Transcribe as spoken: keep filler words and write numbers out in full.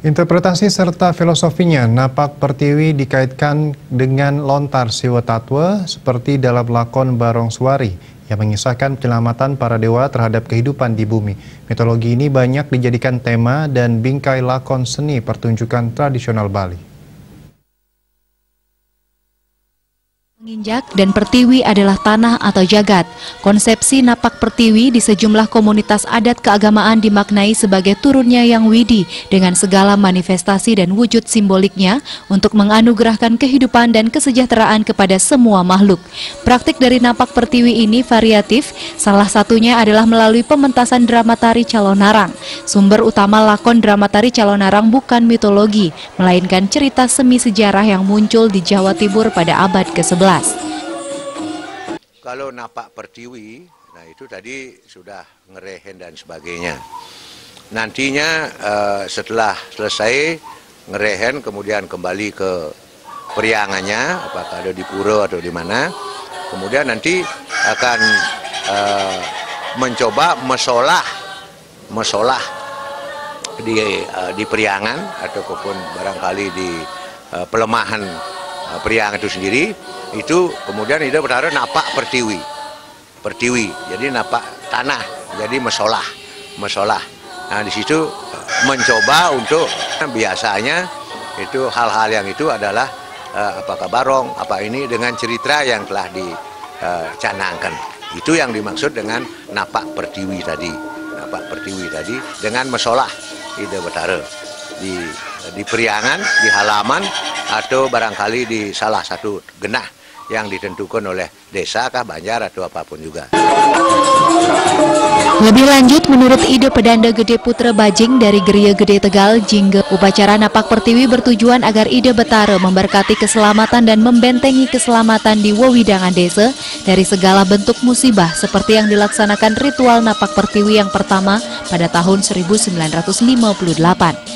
Interpretasi serta filosofinya, Napak Pertiwi dikaitkan dengan lontar Siwa Tatwa seperti dalam lakon Barong Suari yang mengisahkan penyelamatan para dewa terhadap kehidupan di bumi. Mitologi ini banyak dijadikan tema dan bingkai lakon seni pertunjukan tradisional Bali. Menginjak dan pertiwi adalah tanah atau jagat. Konsepsi Napak Pertiwi di sejumlah komunitas adat keagamaan dimaknai sebagai turunnya Yang Widi dengan segala manifestasi dan wujud simboliknya untuk menganugerahkan kehidupan dan kesejahteraan kepada semua makhluk. Praktik dari Napak Pertiwi ini variatif, salah satunya adalah melalui pementasan drama tari Calonarang. Sumber utama lakon drama tari Calonarang bukan mitologi, melainkan cerita semi sejarah yang muncul di Jawa Timur pada abad ke sebelas. Kalau Napak Pertiwi, nah itu tadi sudah ngerehen dan sebagainya. Nantinya uh, setelah selesai ngerehen kemudian kembali ke periangannya, apakah ada di pura atau di mana. Kemudian nanti akan uh, mencoba mesolah, mesolah di uh, di periangan ataupun barangkali di uh, pelemahan uh, periangan itu sendiri. Itu kemudian itu bertaruh Napak Pertiwi, pertiwi, jadi napak tanah, jadi mesolah, mesolah. Nah di situ mencoba untuk biasanya itu hal-hal yang itu adalah uh, apakah barong, apa ini dengan cerita yang telah dicanangkan. Uh, itu yang dimaksud dengan Napak Pertiwi tadi, Napak Pertiwi tadi dengan mesolah itu bertaruh di di periangan, di halaman atau barangkali di salah satu genah yang ditentukan oleh desa kah, banjar atau apapun juga. Lebih lanjut, menurut ide Pedanda Gede Putra Bajing dari Geria Gede Tegal, Jingge, upacara Napak Pertiwi bertujuan agar ide Betara memberkati keselamatan dan membentengi keselamatan di wewidangan desa dari segala bentuk musibah seperti yang dilaksanakan ritual Napak Pertiwi yang pertama pada tahun seribu sembilan ratus lima puluh delapan.